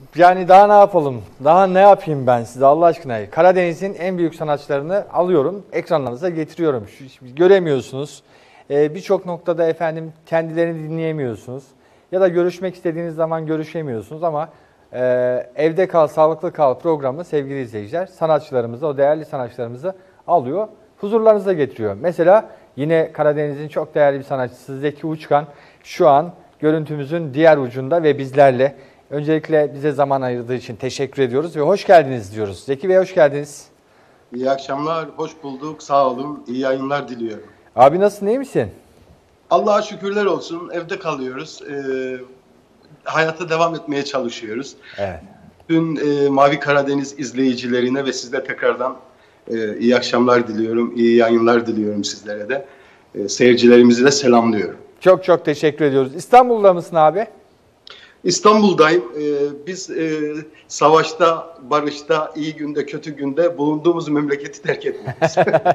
Yani daha ne yapalım? Daha ne yapayım ben size Allah aşkına? Karadeniz'in en büyük sanatçılarını alıyorum, ekranlarınıza getiriyorum. Göremiyorsunuz. Birçok noktada efendim kendilerini dinleyemiyorsunuz. Ya da görüşmek istediğiniz zaman görüşemiyorsunuz ama Evde Kal, Sağlıklı Kal programı sevgili izleyiciler sanatçılarımızı, o değerli sanatçılarımızı alıyor, huzurlarınıza getiriyor. Mesela yine Karadeniz'in çok değerli bir sanatçısı Zeki Uçkan şu an görüntümüzün diğer ucunda ve bizlerle. Öncelikle bize zaman ayırdığı için teşekkür ediyoruz ve hoş geldiniz diyoruz. Zeki Bey hoş geldiniz. İyi akşamlar, hoş bulduk, sağ olun, iyi yayınlar diliyorum. Abi nasılsın, iyi misin? Allah'a şükürler olsun, evde kalıyoruz, hayata devam etmeye çalışıyoruz. Evet. Tüm Mavi Karadeniz izleyicilerine ve size tekrardan iyi akşamlar diliyorum, iyi yayınlar diliyorum sizlere de. Seyircilerimizi de selamlıyorum. Çok çok teşekkür ediyoruz. İstanbul'da mısın abi? İstanbul'dayım. Biz savaşta, barışta, iyi günde, kötü günde bulunduğumuz memleketi terk etmiyoruz.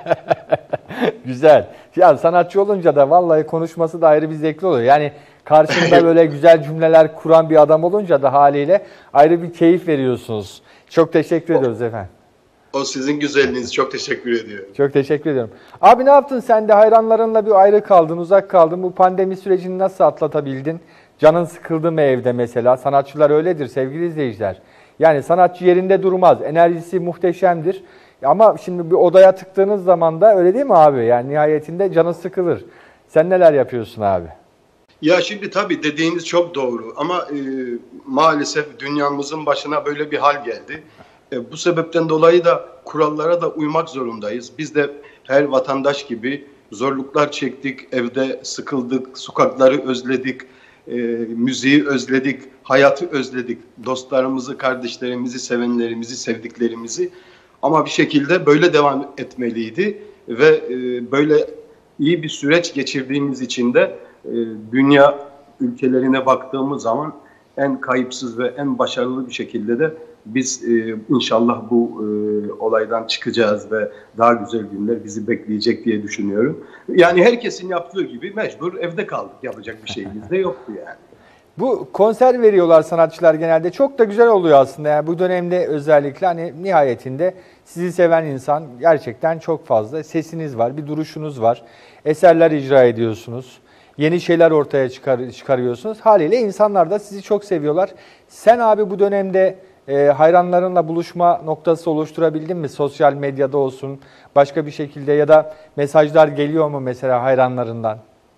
Güzel. Ya sanatçı olunca da vallahi konuşması da ayrı bir zevkli oluyor. Yani karşında böyle güzel cümleler kuran bir adam olunca da haliyle ayrı bir keyif veriyorsunuz. Çok teşekkür ediyoruz efendim. O sizin güzelliğiniz. Çok teşekkür ediyorum. Çok teşekkür ediyorum. Abi ne yaptın sen de hayranlarınla bir ayrı kaldın, uzak kaldın. Bu pandemi sürecini nasıl atlatabildin? Canın sıkıldı mı evde mesela? Sanatçılar öyledir sevgili izleyiciler. Yani sanatçı yerinde durmaz. Enerjisi muhteşemdir. Ama şimdi bir odaya tıktığınız zaman da öyle değil mi abi? Yani nihayetinde canın sıkılır. Sen neler yapıyorsun abi? Ya şimdi tabii dediğiniz çok doğru ama maalesef dünyamızın başına böyle bir hal geldi. Bu sebepten dolayı da kurallara da uymak zorundayız. Biz de her vatandaş gibi zorluklar çektik, evde sıkıldık, sokakları özledik, müziği özledik, hayatı özledik, dostlarımızı, kardeşlerimizi, sevenlerimizi, sevdiklerimizi. Ama bir şekilde böyle devam etmeliydi ve böyle iyi bir süreç geçirdiğimiz için de dünya ülkelerine baktığımız zaman en kayıpsız ve en başarılı bir şekilde de biz inşallah bu olaydan çıkacağız ve daha güzel günler bizi bekleyecek diye düşünüyorum. Yani herkesin yaptığı gibi mecbur evde kaldık. Yapacak bir şeyimiz de yoktu yani. Bu konser veriyorlar sanatçılar genelde. Çok da güzel oluyor aslında. Yani bu dönemde özellikle hani nihayetinde sizi seven insan gerçekten çok fazla. Sesiniz var, bir duruşunuz var. Eserler icra ediyorsunuz. Yeni şeyler ortaya çıkarıyorsunuz. Haliyle insanlar da sizi çok seviyorlar. Sen abi bu dönemde hayranlarınla buluşma noktası oluşturabildin mi? Sosyal medyada olsun, başka bir şekilde ya da mesajlar geliyor mu mesela hayranlarından?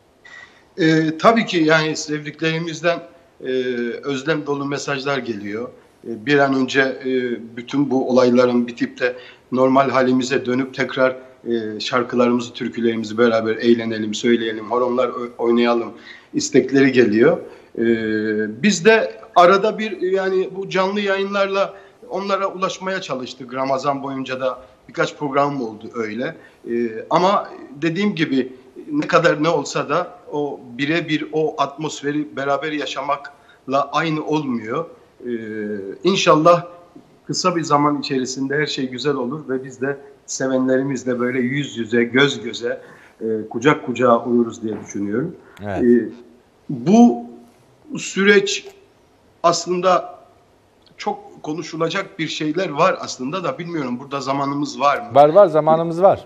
Tabii ki yani sevdiklerimizden özlem dolu mesajlar geliyor. Bir an önce bütün bu olayların bitip de normal halimize dönüp tekrar şarkılarımızı, türkülerimizi beraber eğlenelim, söyleyelim, horonlar oynayalım istekleri geliyor. Biz de arada bir yani bu canlı yayınlarla onlara ulaşmaya çalıştık. Ramazan boyunca da birkaç program oldu öyle. Ama dediğim gibi ne kadar ne olsa da o birebir o atmosferi beraber yaşamakla aynı olmuyor. İnşallah kısa bir zaman içerisinde her şey güzel olur ve biz de sevenlerimizle böyle yüz yüze, göz göze, kucak kucağa oluruz diye düşünüyorum. Evet. Bu süreç aslında çok konuşulacak bir şeyler var aslında da bilmiyorum burada zamanımız var mı? Var zamanımız var.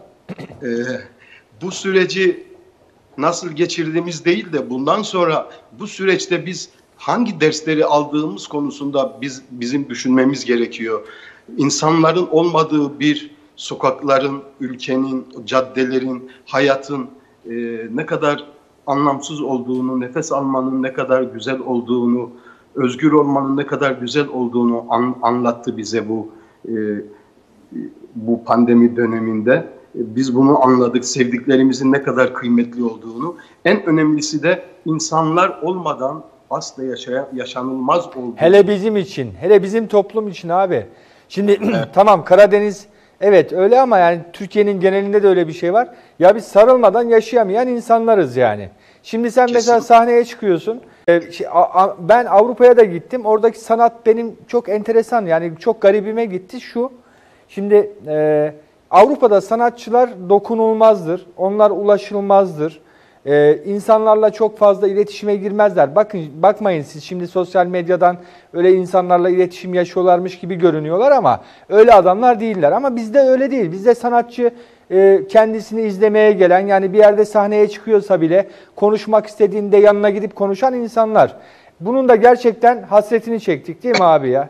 Bu süreci nasıl geçirdiğimiz değil de bundan sonra bu süreçte biz hangi dersleri aldığımız konusunda bizim düşünmemiz gerekiyor. İnsanların olmadığı bir sokakların, ülkenin, caddelerin, hayatın ne kadar anlamsız olduğunu, nefes almanın ne kadar güzel olduğunu, özgür olmanın ne kadar güzel olduğunu anlattı bize bu pandemi döneminde. Biz bunu anladık, sevdiklerimizin ne kadar kıymetli olduğunu. En önemlisi de insanlar olmadan asla yaşanılmaz olduğunu. Hele bizim için, hele bizim toplum için abi. Şimdi tamam Karadeniz evet öyle ama yani Türkiye'nin genelinde de öyle bir şey var. Ya biz sarılmadan yaşayamayan insanlarız yani. Şimdi sen mesela sahneye çıkıyorsun. Ben Avrupa'ya da gittim. Oradaki sanat benim çok enteresan yani çok garibime gitti şu. Şimdi Avrupa'da sanatçılar dokunulmazdır. Onlar ulaşılmazdır. İnsanlarla çok fazla iletişime girmezler. Bakmayın siz şimdi sosyal medyadan öyle insanlarla iletişim yaşıyorlarmış gibi görünüyorlar ama öyle adamlar değiller. Ama bizde öyle değil. Bizde sanatçı kendisini izlemeye gelen, yani bir yerde sahneye çıkıyorsa bile konuşmak istediğinde yanına gidip konuşan insanlar. Bunun da gerçekten hasretini çektik değil mi abi ya?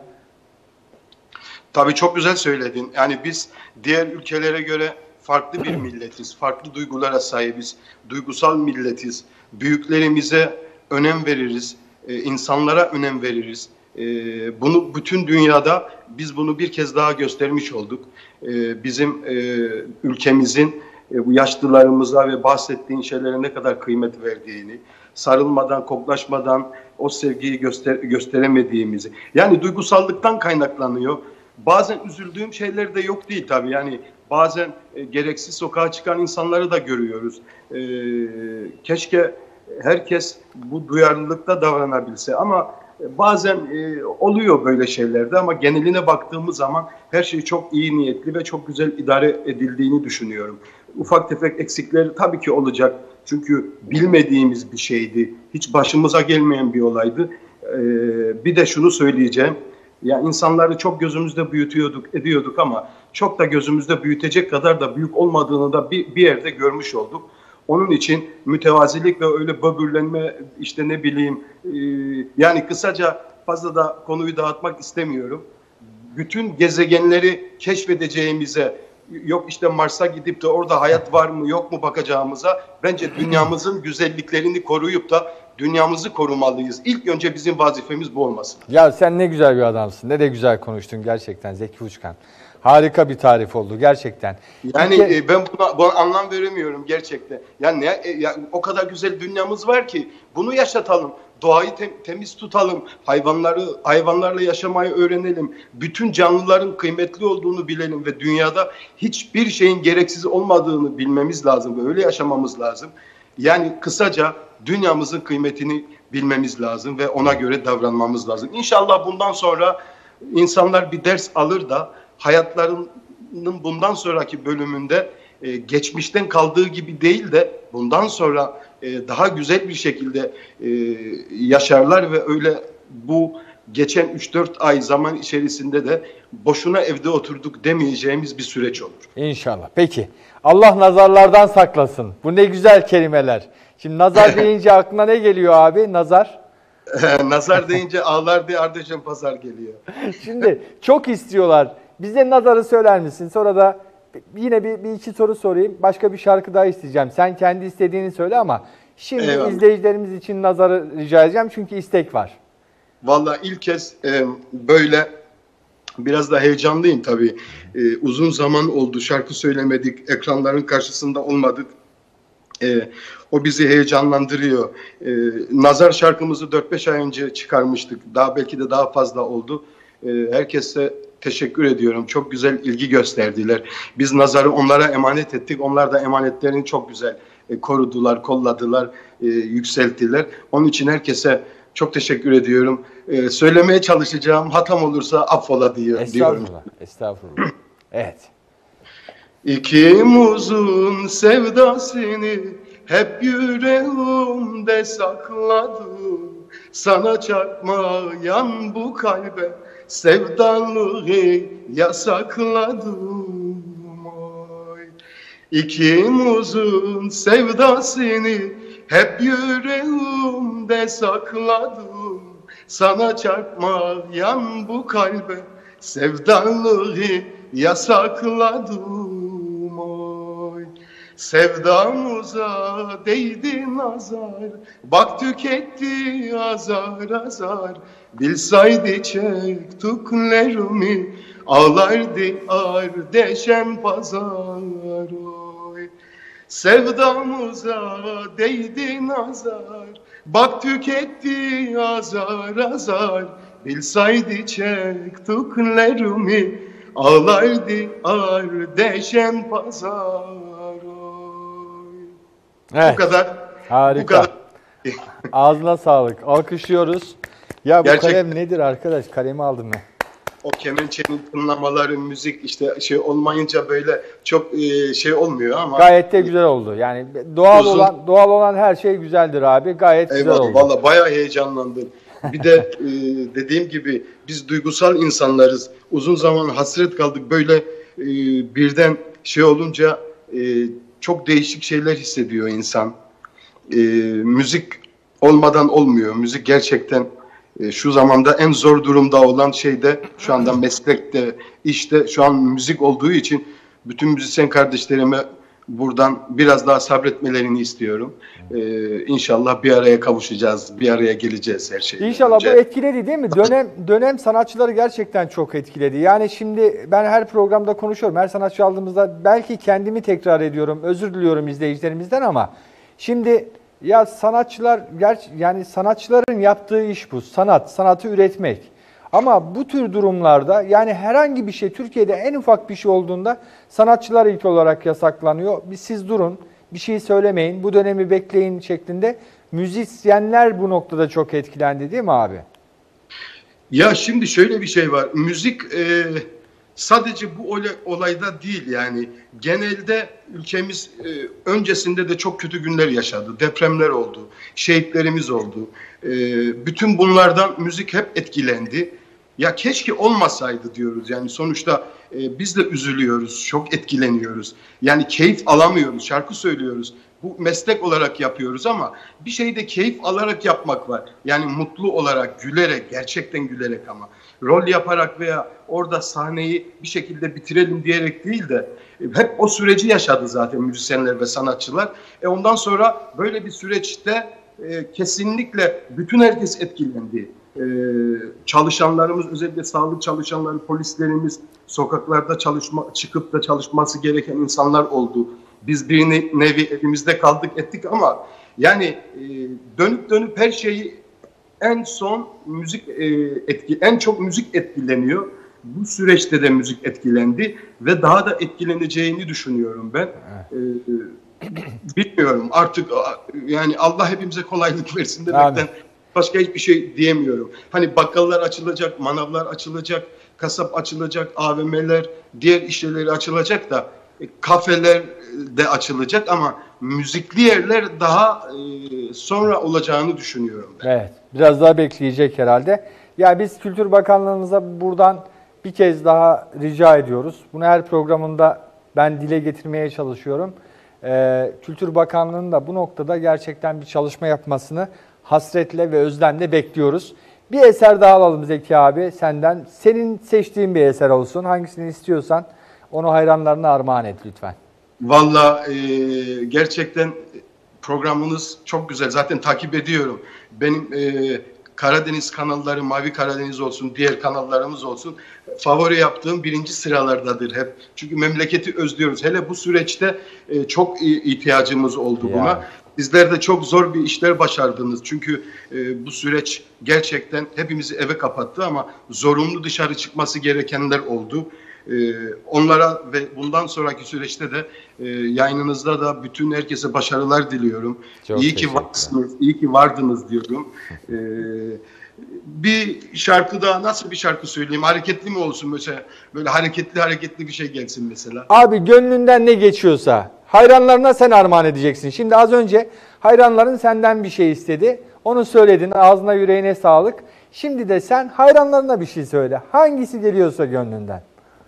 Tabii çok güzel söyledin. Yani biz diğer ülkelere göre farklı bir milletiz. Farklı duygulara sahibiz. Duygusal milletiz. Büyüklerimize önem veririz. İnsanlara önem veririz. Bunu bütün dünyada biz bunu bir kez daha göstermiş olduk. Bizim ülkemizin bu yaşlılarımıza ve bahsettiğin şeylere ne kadar kıymet verdiğini, sarılmadan, koklaşmadan o sevgiyi gösteremediğimizi. Yani duygusallıktan kaynaklanıyor. Bazen üzüldüğüm şeyler de yok değil tabii. Yani bazen gereksiz sokağa çıkan insanları da görüyoruz. Keşke herkes bu duyarlılıkta davranabilse ama bazen oluyor böyle şeylerde ama geneline baktığımız zaman her şey çok iyi niyetli ve çok güzel idare edildiğini düşünüyorum. Ufak tefek eksikleri tabii ki olacak. Çünkü bilmediğimiz bir şeydi. Hiç başımıza gelmeyen bir olaydı. Bir de şunu söyleyeceğim. Ya insanları çok gözümüzde ediyorduk ama çok da gözümüzde büyütecek kadar da büyük olmadığını da bir yerde görmüş olduk. Onun için mütevazilik ve öyle böbürlenme işte ne bileyim yani kısaca fazla da konuyu dağıtmak istemiyorum. Bütün gezegenleri keşfedeceğimize, yok işte Mars'a gidip de orada hayat var mı yok mu bakacağımıza bence dünyamızın güzelliklerini koruyup da dünyamızı korumalıyız. İlk önce bizim vazifemiz bu olmasın. Ya sen ne güzel bir adamsın. Ne de güzel konuştun gerçekten Zeki Uçkan. Harika bir tarif oldu gerçekten. Yani ben buna anlam veremiyorum gerçekten. Yani o kadar güzel dünyamız var ki bunu yaşatalım. Doğayı temiz tutalım. Hayvanlarla yaşamayı öğrenelim. Bütün canlıların kıymetli olduğunu bilelim ve dünyada hiçbir şeyin gereksiz olmadığını bilmemiz lazım ve öyle yaşamamız lazım. Yani kısaca dünyamızın kıymetini bilmemiz lazım ve ona göre davranmamız lazım. İnşallah bundan sonra insanlar bir ders alır da hayatlarının bundan sonraki bölümünde geçmişten kaldığı gibi değil de bundan sonra daha güzel bir şekilde yaşarlar ve öyle bu geçen 3-4 ay zaman içerisinde de boşuna evde oturduk demeyeceğimiz bir süreç olur. İnşallah. Peki. Allah nazarlardan saklasın. Bu ne güzel kelimeler. Şimdi nazar deyince aklına ne geliyor abi? Nazar. Nazar deyince ağlar diye Ardeşen Pazar geliyor. Şimdi çok istiyorlar. Bize nazarı söyler misin? Sonra da yine bir iki soru sorayım. Başka bir şarkı daha isteyeceğim. Sen kendi istediğini söyle ama şimdi eyvallah. İzleyicilerimiz için nazarı rica edeceğim. Çünkü istek var. Vallahi ilk kez böyle biraz da heyecanlıyım tabii. Uzun zaman oldu şarkı söylemedik, ekranların karşısında olmadık. O bizi heyecanlandırıyor. Nazar şarkımızı 4-5 ay önce çıkarmıştık. Daha belki de daha fazla oldu. Herkese teşekkür ediyorum. Çok güzel ilgi gösterdiler. Biz Nazar'ı onlara emanet ettik. Onlar da emanetlerini çok güzel korudular, kolladılar, yükselttiler. Onun için herkese çok teşekkür ediyorum. Söylemeye çalışacağım. Hatam olursa affola diyorum. Estağfurullah. Estağfurullah. Evet. İkimizin sevdasını hep yüreğimde sakladım. Sana çarpmayan bu kalbe sevdalığı yasakladım. Oy. İkimizin sevdasını hep yüreğimde sakladım. Sana çarpmayan bu kalbe sevdalığı yasakladım. Oy. Sevdamıza değdi nazar, bak tüketti azar azar. Bilsaydı çektiklerimi, ağlardı Ardeşen Pazar. Oy. Sevdamıza değdi nazar, bak tüketti azar azar. Bilsaydı çektiklerimi, ağlardı Ardeşen Pazar. Evet. Bu kadar. Harika. Bu kadar. Ağzına sağlık. Alkışlıyoruz. Ya bu Gerçekten. kalem nedir arkadaş? Kalemi aldım ben. o kemençenin tınlamaları, müzik işte şey olmayınca böyle çok şey olmuyor ama Gayet de güzel oldu. Yani doğal olan her şey güzeldir abi. Gayet güzel oldu. Vallahi bayağı heyecanlandım. Bir de dediğim gibi biz duygusal insanlarız. Uzun zaman hasret kaldık. Böyle birden şey olunca çok değişik şeyler hissediyor insan. Müzik olmadan olmuyor. Müzik gerçekten şu zamanda en zor durumda olan şey de şu anda meslekte, işte şu an müzik olduğu için bütün müzisyen kardeşlerime buradan biraz daha sabretmelerini istiyorum. İnşallah bir araya kavuşacağız, bir araya geleceğiz her şeyden İnşallah önce. bu etkiledi değil mi? Dönem sanatçıları gerçekten çok etkiledi. Yani şimdi ben her programda konuşuyorum. Her sanatçı aldığımızda belki kendimi tekrar ediyorum. Özür diliyorum izleyicilerimizden ama şimdi ya yani sanatçıların yaptığı iş bu. Sanatı üretmek. Ama bu tür durumlarda yani herhangi bir şey Türkiye'de en ufak bir şey olduğunda sanatçılar ilk olarak yasaklanıyor. Siz durun, bir şey söylemeyin, bu dönemi bekleyin şeklinde. Müzisyenler bu noktada çok etkilendi değil mi abi? Ya şimdi şöyle bir şey var. Müzik sadece bu olayda değil yani. Genelde ülkemiz öncesinde de çok kötü günler yaşadı. Depremler oldu, şehitlerimiz oldu. Bütün bunlardan müzik hep etkilendi. Ya keşke olmasaydı diyoruz. Yani sonuçta biz de üzülüyoruz, çok etkileniyoruz. Yani keyif alamıyoruz, şarkı söylüyoruz. Bu meslek olarak yapıyoruz ama bir şeyde keyif alarak yapmak var. Yani mutlu olarak, gülerek, gerçekten gülerek ama. Rol yaparak veya orada sahneyi bir şekilde bitirelim diyerek değil de hep o süreci yaşadı zaten müzisyenler ve sanatçılar. Ondan sonra böyle bir süreçte kesinlikle bütün herkes etkilendi. Çalışanlarımız, özellikle sağlık çalışanları, polislerimiz, sokaklarda çıkıp da çalışması gereken insanlar oldu. Biz bir nevi evimizde kaldık ettik ama yani dönüp her şeyi en son en çok müzik etkileniyor. Bu süreçte de müzik etkilendi ve daha da etkileneceğini düşünüyorum ben. Bilmiyorum artık, yani Allah hepimize kolaylık versin demekten başka hiçbir şey diyemiyorum. Hani bakkallar açılacak, manavlar açılacak, kasap açılacak, AVM'ler, diğer işleri açılacak da kafeler de açılacak ama müzikli yerler daha sonra olacağını düşünüyorum ben. Evet, biraz daha bekleyecek herhalde. Ya biz Kültür Bakanlığımıza buradan bir kez daha rica ediyoruz. Bunu her programında ben dile getirmeye çalışıyorum. Kültür Bakanlığı'nın da bu noktada gerçekten bir çalışma yapmasını hasretle ve özlemle bekliyoruz. Bir eser daha alalım Zeki abi senden. Senin seçtiğin bir eser olsun. Hangisini istiyorsan onu hayranlarına armağan et lütfen. Vallahi gerçekten programınız çok güzel. Zaten takip ediyorum. Benim Karadeniz kanalları, Mavi Karadeniz olsun, diğer kanallarımız olsun, favori yaptığım birinci sıralardadır hep. Çünkü memleketi özlüyoruz. Hele bu süreçte çok ihtiyacımız oldu buna. Yani. Sizler de çok zor bir işler başardınız. Çünkü bu süreç gerçekten hepimizi eve kapattı ama zorunlu dışarı çıkması gerekenler oldu. Onlara ve bundan sonraki süreçte de yayınınızda da bütün herkese başarılar diliyorum. İyi ki varsınız, iyi ki vardınız diyorum. Bir şarkı daha, nasıl bir şarkı söyleyeyim? Hareketli mi olsun mesela? Böyle hareketli bir şey gelsin mesela. Abi gönlünden ne geçiyorsa hayranlarına sen armağan edeceksin. Şimdi az önce hayranların senden bir şey istedi. Onu söyledin, ağzına yüreğine sağlık. Şimdi de sen hayranlarına bir şey söyle. Hangisi geliyorsa gönlünden.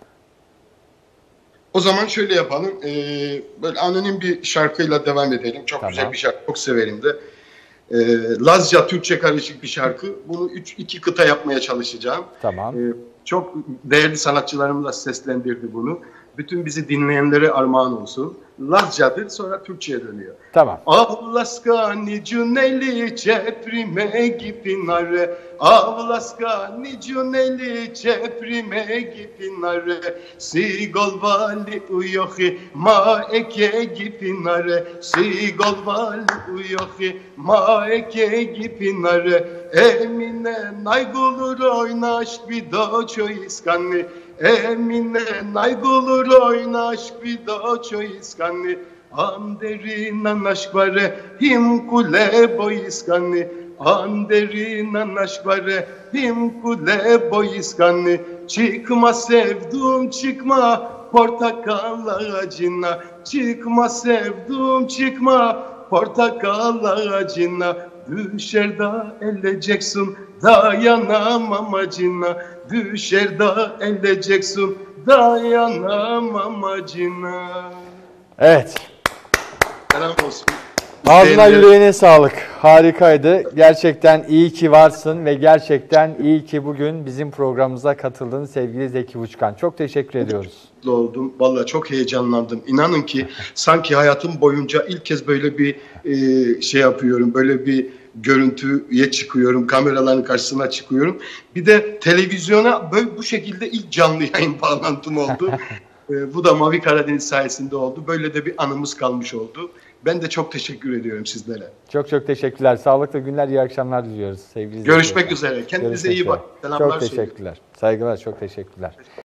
O zaman şöyle yapalım. Böyle anonim bir şarkıyla devam edelim. Çok güzel bir şarkı. Çok severim de. Lazca, Türkçe karışık bir şarkı. Bunu iki kıta yapmaya çalışacağım. Tamam. Çok değerli sanatçılarımız da seslendirdi bunu. Bütün bizi dinleyenlere armağan olsun. Lazcadır, sonra Türkçe'ye dönüyor. Tamam. Avlaskani cuneli ceprime gipinare, Avlaskani cuneli ceprime gipinare, Sigol vali uyohi ma eke gipinare, Sigol vali uyohi ma eke gipinare, Emine naygulur oynaş bir doço iskanni, Emine naygulur oynaş bir doço iskanni, Anderina naşkvare him kule boyiskanni, Anderin anaşvare him kule boyiskanı. Çıkma sevdum çıkma portakal ağacına. Çıkma sevdum çıkma portakal ağacına. Düşer da eleceksin dayanamam acına. Düşer da eleceksin dayanamam acına. Evet. Selam olsun. Ağzına yüreğine sağlık. Harikaydı. Gerçekten iyi ki varsın ve gerçekten iyi ki bugün bizim programımıza katıldın sevgili Zeki Uçkan. Çok teşekkür ediyoruz. Mutlu oldum. Vallahi çok heyecanlandım. İnanın ki sanki hayatım boyunca ilk kez böyle bir şey yapıyorum. Böyle bir görüntüye çıkıyorum. Kameraların karşısına çıkıyorum. Bir de televizyona böyle bu şekilde ilk canlı yayın bağlantım oldu. Bu da Mavi Karadeniz sayesinde oldu. Böyle de bir anımız kalmış oldu. Ben de çok teşekkür ediyorum sizlere. Çok çok teşekkürler. Sağlıklı günler, iyi akşamlar diliyoruz sevgili Görüşmek üzere. Kendinize iyi bakın. Selamlar Çok teşekkürler. Saygılar, çok teşekkürler.